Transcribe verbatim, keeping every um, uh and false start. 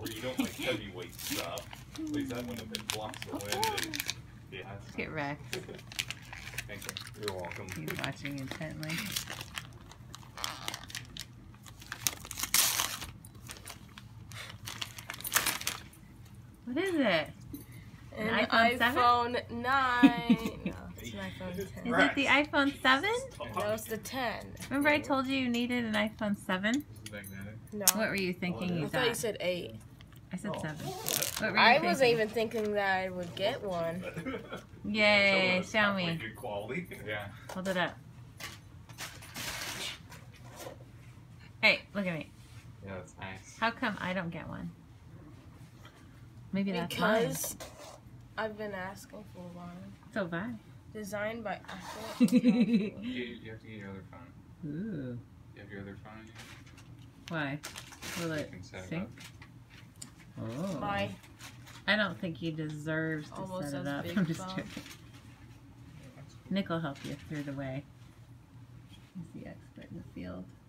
Or you don't like heavyweight stuff. At least that one, if it blocks the wind, it, yeah. Let's get wrecked. Thank you. You're welcome. He's watching intently. What is it? An, An iPhone, iPhone nine. No, it's an iPhone ten. Is it the iPhone seven? No, it's the ten. Remember I told you you needed an iPhone seven? No. What were you thinking I you thought you got? said eight. I said Oh. seven. What were you I thinking? wasn't even thinking that I would get one. Yay, So show it's me. Good quality. Yeah. Hold it up. Hey, look at me. Yeah, that's nice. How come I don't get one? Maybe that's mine. Because I've been asking for a while. So bye. Designed by Apple. You, you have to get your other phone. Ooh. You have your other phone? Why? Will You it can set it sync? up. Oh. My I don't think he deserves to Almost set it as up. big I'm just phone. joking. Nick will help you through the way. He's the expert in the field.